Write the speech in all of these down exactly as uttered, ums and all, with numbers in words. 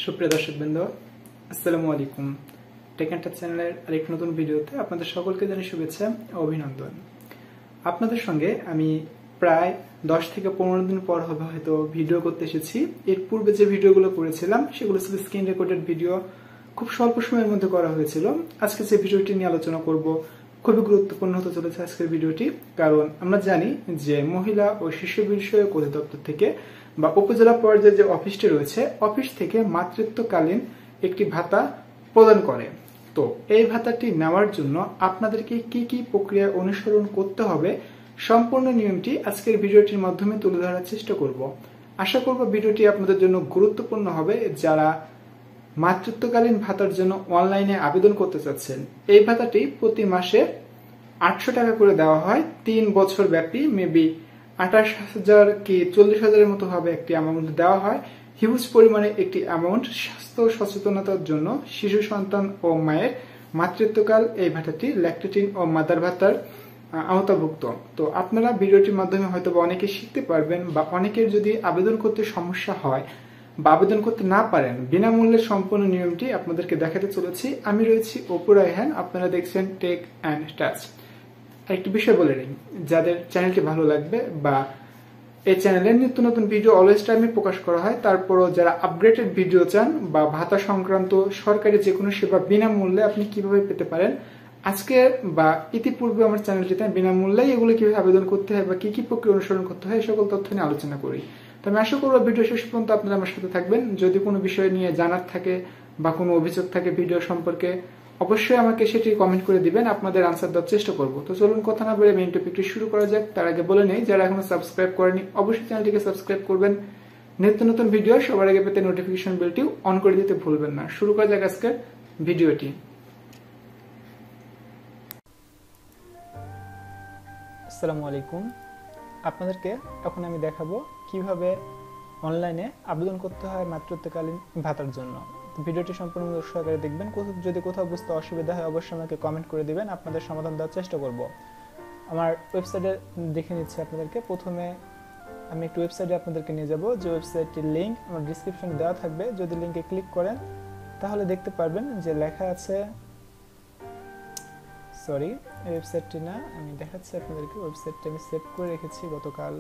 সুপ্রিয় দর্শকবৃন্দ, আসসালামু আলাইকুম। টেক এন্ড টাচ চ্যানেলের আরেকটি নতুন ভিডিওতে আপনাদের সকলকে জানাই শুভেচ্ছা ও অভিনন্দন। আপনাদের সঙ্গে আমি প্রায় দশ থেকে পনেরো দিন পর হবে হয়তো ভিডিও করতে এসেছি। এর পূর্বে যে ভিডিওগুলো করেছিলাম সেগুলো ছিল স্ক্রিন রেকর্ডেড ভিডিও, খুব স্বল্প সময়ের মধ্যে করা হয়েছিল। আজকে যে ভিডিওটি নিয়ে আলোচনা করব খুবই গুরুত্বপূর্ণ হতে চলেছে আজকের ভিডিওটি, কারণ আমরা জানি যে মহিলা ও শিশু বিষয়ক অধিদপ্তর থেকে বা উপজেলা পর্যায়ে যে অফিসটি রয়েছে, অফিস থেকে মাতৃত্বকালীন একটি ভাতা প্রদান করে। তো এই ভাতাটি নেওয়ার জন্য আপনাদেরকে কি কি প্রক্রিয়া অনুসরণ করতে হবে, সম্পূর্ণ নিয়মটি আজকের ভিডিওটির মাধ্যমে তুলে ধরার চেষ্টা করব। আশা করব ভিডিওটি আপনাদের জন্য গুরুত্বপূর্ণ হবে যারা মাতৃত্বকালীন ভাতার জন্য অনলাইনে আবেদন করতে চাচ্ছেন। এই ভাতাটি প্রতি মাসে আটশো টাকা করে দেওয়া হয়, তিন বছর ব্যাপী, মেবি আঠাশ হাজার কি চল্লিশ হাজারের মতো হবে একটি অ্যামাউন্ট দেওয়া হয়। হিউজ পরিমাণে একটি অ্যামাউন্ট স্বাস্থ্য সচেতনতার জন্য শিশু সন্তান ও মায়ের মাতৃত্বকাল এই ভাতাটি ল্যাকটেটিং ও মাদার ভাতার আওতাভুক্ত। তো আপনারা ভিডিওটির মাধ্যমে হয়তো অনেকে শিখতে পারবেন, বা অনেকের যদি আবেদন করতে সমস্যা হয় বা আবেদন করতে না পারেন, বিনামূল্যের সম্পূর্ণ নিয়মটি আপনাদেরকে দেখাতে চলেছি। আমি রয়েছি অপু রায়হান, আপনারা দেখছেন টেক অ্যান্ড টাচ। একটি বিষয় বলে নিই, যাদের চ্যানেলটি ভালো লাগবে বা এই চ্যানেলের নিত্য নতুন ভিডিও অলওয়েজ টাইমে প্রকাশ করা হয়, তারপরও যারা আপগ্রেডেড ভিডিও চান বা ভাতা সংক্রান্ত সরকারি যে কোনো সেবা বিনামূল্যে আপনি কিভাবে পেতে পারেন, আজকে বা ইতিপূর্বে আমার চ্যানেলটিতে বিনামূল্যে এগুলো কিভাবে আবেদন করতে হয় বা কি কি প্রক্রিয়া অনুসরণ করতে হয়, এই সকল তথ্য নিয়ে আলোচনা করি। তো আমি আশা করবো ভিডিও শেষ পর্যন্ত আপনারা আমার সাথে থাকবেন। যদি কোনো বিষয় নিয়ে জানার থাকে বা কোনো অভিযোগ থাকে ভিডিও সম্পর্কে, অবশ্যই আমাকে সেটি কমেন্ট করে দিবেন, আপনাদের আনসার দেওয়ার চেষ্টা করব। তো চলুন কথা না বলে মেইন টপিকটি শুরু করা যাক। তার আগে বলে নেই, যারা এখনো সাবস্ক্রাইব করেনি অবশ্যই চ্যানেলটিকে সাবস্ক্রাইব করবেন। নিত্য নতুন ভিডিও সবার আগে পেতে নোটিফিকেশন বেলটিও অন করে দিতে ভুলবেন না। শুরু করা যাক আজকের ভিডিওটি। আসসালামু আলাইকুম। আপনাদেরকে এখন আমি দেখাবো কিভাবে অনলাইনে আবেদন করতে হয় মাতৃত্বকালীন ভাতার জন্য। ভিডিওটি সম্পূর্ণ সহকারে দেখবেন। যদি কোথাও বুঝতে অসুবিধা হয় অবশ্যই আমাকে কমেন্ট করে দিবেন, আপনাদের সমাধান দেওয়ার চেষ্টা করব। আমার ওয়েবসাইটে দেখে নিচ্ছি আপনাদেরকে। প্রথমে আমি একটু ওয়েবসাইটে আপনাদেরকে নিয়ে যাব, যে ওয়েবসাইটটির লিঙ্ক আমার ডিসক্রিপশনে দেওয়া থাকবে। যদি লিঙ্কে ক্লিক করেন তাহলে দেখতে পারবেন যে লেখা আছে, সরি ওয়েবসাইটটি না, আমি দেখাচ্ছি আপনাদেরকে। ওয়েবসাইটটি আমি সেভ করে রেখেছি গতকাল।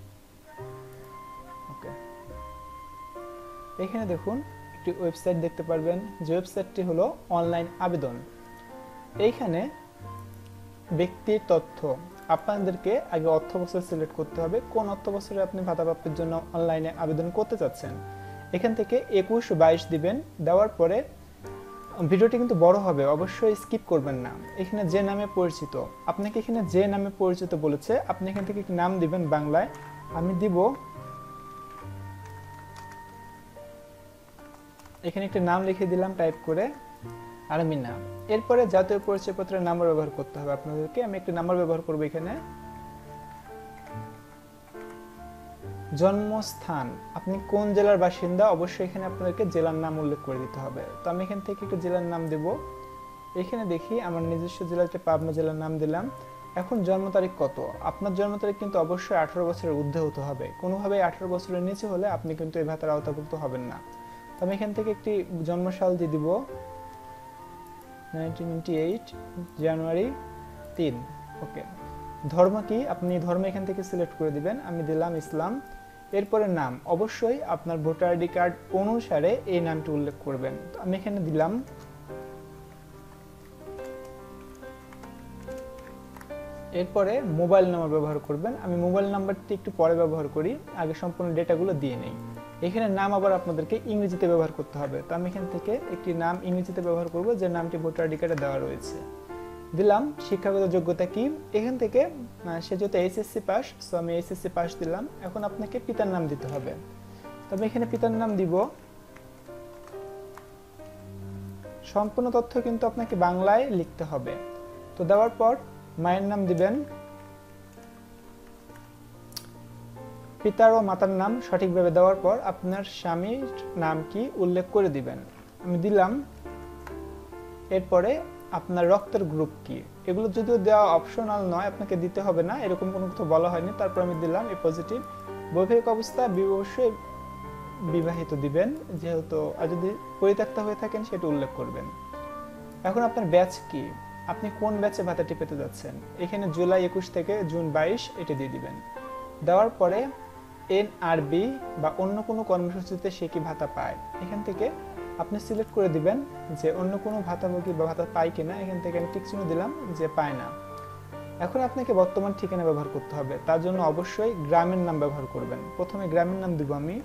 ওকে, এখানে দেখুন একটি ওয়েবসাইট দেখতে পারবেন, যে ওয়েবসাইটটি হলো অনলাইন আবেদন। এইখানে ব্যক্তির তথ্য, আপনাদেরকে আগে অর্থ বছর সিলেক্ট করতে হবে, কোন অর্থ বছরে আপনি ভাতা প্রাপ্তির জন্য অনলাইনে আবেদন করতে চাচ্ছেন। এখান থেকে একুশ বাইশ দিবেন। দেওয়ার পরে ভিডিওটি কিন্তু বড় হবে, অবশ্যই স্কিপ করবেন না। এখানে যে নামে পরিচিত, আপনাকে এখানে যে নামে পরিচিত বলেছে আপনি এখান থেকে নাম দিবেন বাংলায়। আমি দিব, এখানে একটা নাম লিখে দিলাম টাইপ করে, আর আমি নাম। এরপরে জাতীয় পরিচয়পত্রের নাম্বার ব্যবহার করতে হবে আপনাদেরকে। আমি একটা নাম্বার ব্যবহার করব এখানে। জন্মস্থান, আপনি কোন জেলার বাসিন্দা অবশ্যই এখানে আপনাদেরকে জেলার নাম উল্লেখ করে দিতে হবে। তো আমি এখান থেকে একটা জেলার নাম দেব। এখানে দেখি আমার নিজস্ব জেলাতে পাবনা জেলার নাম দিলাম। এখন জন্ম তারিখ কত, আপনার জন্ম তারিখ কিন্তু অবশ্যই আঠারো বছরের ঊর্ধ্বে হতে হবে। কোনোভাবেই আঠারো বছরের নিচে হলে আপনি কিন্তু এই ভাতার আওতাভুক্ত হবেন না। তো আমি এখান থেকে একটি জন্মসাল দিয়ে দিব, নাইনটিন নাইনটি এইট জানুয়ারি তিন। ওকে, ধর্ম কি, আপনি ধর্ম এখান থেকে সিলেক্ট করে দিবেন। আমি দিলাম ইসলাম। এরপরে নাম, অবশ্যই আপনার ভোটার আইডি কার্ড অনুসারে এই নামটি উল্লেখ করবেন। আমি এখানে দিলাম। এরপরে মোবাইল নাম্বার ব্যবহার করবেন। আমি মোবাইল নাম্বারটি একটু পরে ব্যবহার করি, আগে সম্পূর্ণ ডেটাগুলো দিয়ে নেই। এখানে নাম আবার আপনাদেরকে ইংরেজিতে ব্যবহার করতে হবে। তো আমি এখান থেকে একটি নাম ইংরেজিতে ব্যবহার করব, যে নামটি ভোটার আইডি কার্ডে দেওয়া রয়েছে। দিলাম শিক্ষাগত যোগ্যতা কি, এখান থেকে সে যেহেতু এইচএসসি পাস, সো আমি এইচএসসি পাস দিলাম। এখন আপনাকে পিতার নাম দিতে হবে। তবে এখানে পিতার নাম দিব। সম্পূর্ণ তথ্য কিন্তু আপনাকে বাংলায় লিখতে হবে। তো দেওয়ার পর মায়ের নাম দিবেন। পিতার ও মাতার নাম সঠিকভাবে দেওয়ার পর আপনার স্বামীর নাম কি উল্লেখ করে দিবেন। আমি দিলাম। এরপরে আপনার রক্তের গ্রুপ কি, এগুলো যদিও দেওয়া অপশনাল নয়, আপনাকে দিতে হবে না, এরকম কোনো কিছু বলা হয়নি। তারপর আমি দিলাম এ পজিটিভ। বৈবাহিক অবস্থা অবশ্যই বিবাহিত দিবেন, যেহেতু আর যদি পরিত্যক্তা হয়ে থাকেন সেটা উল্লেখ করবেন। এখন আপনার ব্যাচ কি, আপনি কোন ব্যাচে ভাতাটি পেতে যাচ্ছেন, এখানে জুলাই একুশ থেকে জুন বাইশ এটা দিয়ে দিবেন। দেওয়ার পরে এনআরবি বা অন্য কোনো কর্মসূচিতে সে কি ভাতা পায়, এখান থেকে আপনি সিলেক্ট করে দিবেন যে অন্য কোনো ভাতাভোগী বা ভাতা পায় কিনা। এখান থেকে আমি টিক চিহ্ন দিলাম যে পায় না। এখন আপনাকে বর্তমান ঠিকানা ব্যবহার করতে হবে, তার জন্য অবশ্যই গ্রামের নাম ব্যবহার করবেন। প্রথমে গ্রামের নাম দিব আমি,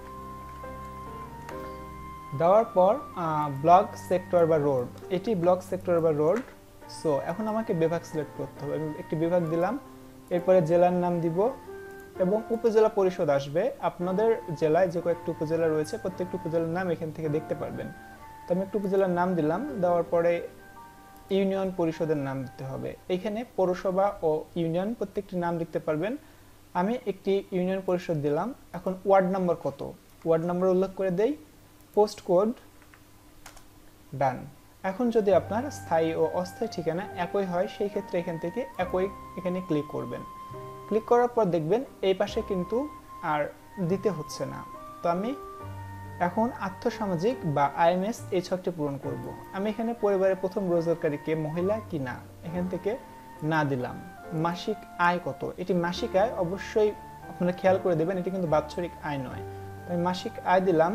দেওয়ার পর ব্লক সেক্টর বা রোড, এটি ব্লক সেক্টর বা রোড। সো এখন আমাকে বিভাগ সিলেক্ট করতে হবে, আমি একটি বিভাগ দিলাম, এরপরে জেলার নাম দিব এবং উপজেলা পরিষদ আসবে। আপনাদের জেলায় যে কয়েকটি উপজেলা রয়েছে প্রত্যেকটি উপজেলার নাম এখান থেকে দেখতে পারবেন। তো আমি একটু উপজেলার নাম দিলাম, দেওয়ার পরে ইউনিয়ন পরিষদের নাম দিতে হবে। এখানে পৌরসভা ও ইউনিয়ন প্রত্যেকটি নাম লিখতে পারবেন। আমি একটি ইউনিয়ন পরিষদ দিলাম। এখন ওয়ার্ড নাম্বার কত, ওয়ার্ড নাম্বার উল্লেখ করে দেই, পোস্ট কোড, ডান। এখন যদি আপনার স্থায়ী ও অস্থায়ী ঠিকানা একই হয় সেই ক্ষেত্রে এখান থেকে একই এখানে ক্লিক করবেন। ক্লিক করার পর দেখবেন এই পাশে কিন্তু আর দিতে হচ্ছে না। তো আমি এখন আর্থসামাজিক বা আইএমএস এই ছকটি পূরণ করব। আমি এখানে পরিবারের প্রথম রোজগারকারীকে মহিলা কি না, এখান থেকে না দিলাম। মাসিক আয় কত, এটি মাসিক আয়, অবশ্যই আপনারা খেয়াল করে দেবেন এটি কিন্তু বাৎসরিক আয় নয়। আমি মাসিক আয় দিলাম।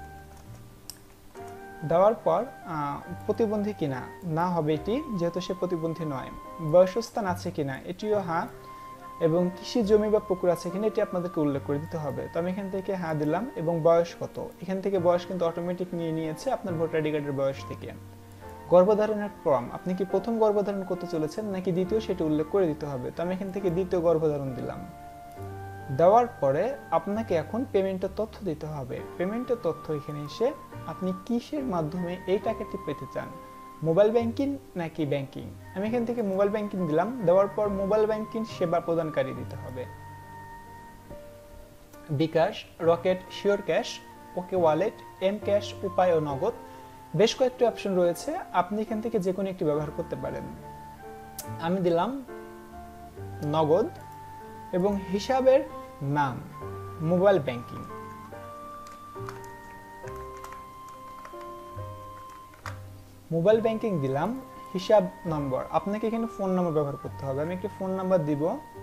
দেওয়ার পর প্রতিবন্ধী কিনা, না হবে এটি, যেহেতু সে প্রতিবন্ধী নয়। বয়সস্থান আছে কিনা, এটিও হ্যাঁ, এবং কৃষি জমি বা পুকুর আছে কিনা এটি আপনাদেরকে উল্লেখ করে দিতে হবে। তো আমি এখান থেকে হ্যাঁ দিলাম। এবং বয়স কত, এখান থেকে বয়স কিন্তু অটোমেটিক নিয়ে নিয়েছে আপনার ভোটার আইডি কার্ডের বয়স থেকে। গর্ভধারণের ক্রম, আপনি কি প্রথম গর্ভধারণ করতে চলেছেন নাকি দ্বিতীয় সেটি উল্লেখ করে দিতে হবে। তো আমি এখান থেকে দ্বিতীয় গর্ভধারণ দিলাম। দেওয়ার পরে আপনাকে এখন পেমেন্টের তথ্য দিতে হবে। পেমেন্টের তথ্য এখানে এসে আপনি কিসের মাধ্যমে এই টাকাটি পেতে চান, মোবাইল ব্যাংকিং নাকি ব্যাংকিং, আমি এখান থেকে মোবাইল ব্যাংকিং দিলাম। দেওয়ার পর মোবাইল ব্যাংকিং সেবা প্রদানকারী দিতে হবে, bKash, rocket, sure cash, okay wallet, M cash, Upay ও নগদ। বেশ কয়েকটি অপশন রয়েছে, আপনি এখান থেকে যে কোনো একটি ব্যবহার করতে পারেন। আমি দিলাম নগদ এবং হিসাবের নাম মোবাইল ব্যাংকিং। মোবাইল ব্যাংকিং দিলাম। হিসাব নম্বর, আপনাকে এখানে ফোন নাম্বার ব্যবহার করতে হবে, আমি একটি ফোন নাম্বার দিব।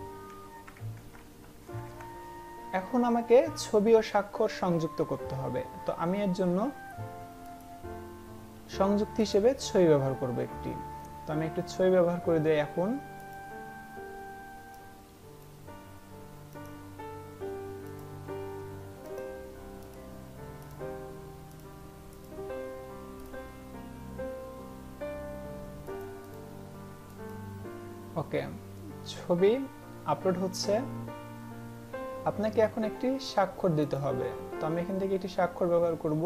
এখন আমাকে ছবি ও স্বাক্ষর সংযুক্ত করতে হবে। তো আমি এর জন্য সংযুক্ত হিসেবে ছবি ব্যবহার করব একটি। তো আমি একটি ছবি ব্যবহার করে দিই। এখন ওকে, ছবি আপলোড হচ্ছে। আপনাকে এখন একটি স্বাক্ষর দিতে হবে। তো আমি এখান থেকে একটি স্বাক্ষর ব্যবহার করব।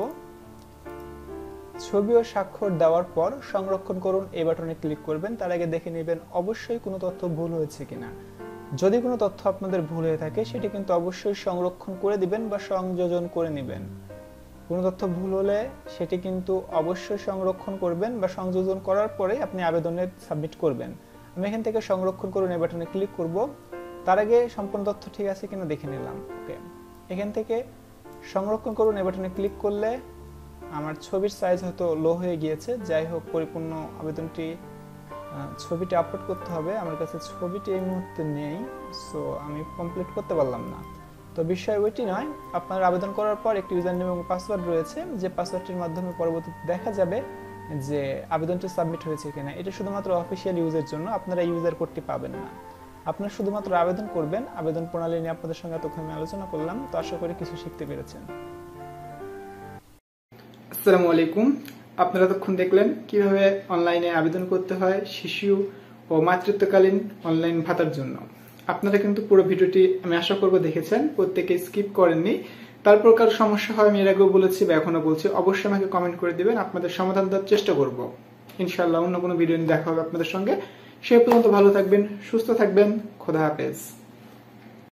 ছবি ও স্বাক্ষর দেওয়ার পর সংরক্ষণ করুন এই বাটনে ক্লিক করবেন। তার আগে দেখে নেবেন অবশ্যই কোনো তথ্য ভুল হয়েছে কিনা। যদি কোনো তথ্য আপনাদের ভুল হয়ে থাকে সেটি কিন্তু অবশ্যই সংরক্ষণ করে দিবেন বা সংযোজন করে নেবেন। কোনো তথ্য ভুল হলে সেটি কিন্তু অবশ্যই সংরক্ষণ করবেন বা সংযোজন করার পরে আপনি আবেদনে সাবমিট করবেন। আমি এখান থেকে সংরক্ষণ করুন এই বাটনে ক্লিক করব। তার আগে সম্পূর্ণ তথ্য ঠিক আছে কিনা দেখে নিলাম। ওকে, এখান থেকে সংরক্ষণ করুন এই বাটনে ক্লিক করলে আমার ছবির সাইজ হয়তো লো হয়ে গিয়েছে। যাই হোক, পরিপূর্ণ আবেদনটি ছবিটি আপলোড করতে হবে। আমার কাছে ছবিটি এই মুহূর্তে নেই, সো আমি কমপ্লিট করতে পারলাম না। তো বিষয় ওইটি নয়, আপনার আবেদন করার পর একটি ইউজার নেম এবং পাসওয়ার্ড রয়েছে, যে পাসওয়ার্ডটির মাধ্যমে পরবর্তীতে দেখা যাবে যে আবেদনটি সাবমিট হয়েছে কিনা। এটা শুধুমাত্র অফিসিয়াল ইউজের জন্য, আপনারা ইউজার কোডটি পাবেন না। আপনারা শুধুমাত্র আবেদন করবেন। আবেদন প্রণালী নিয়ে আপনাদের সঙ্গে এতক্ষণ আমি আলোচনা করলাম। তো আশা করি কিছু শিখতে পেরেছেন। আসসালামু আলাইকুম। আপনারা এতক্ষণ দেখলেন কিভাবে অনলাইনে আবেদন করতে হয় শিশু ও মাতৃত্বকালীন অনলাইন ভাতার জন্য। আপনারা কিন্তু পুরো ভিডিওটি আমি আশা করব দেখেছেন, প্রত্যেকে স্কিপ করেননি। তারপর কারো সমস্যা হয়, আমি এর আগেও বলেছি বা এখনো বলছি, অবশ্যই আমাকে কমেন্ট করে দিবেন, আপনাদের সমাধান দেওয়ার চেষ্টা করব। ইনশাআল্লাহ অন্য কোনো ভিডিও নিয়ে দেখা হবে আপনাদের সঙ্গে। সে পর্যন্ত ভালো থাকবেন, সুস্থ থাকবেন। খোদা হাফেজ।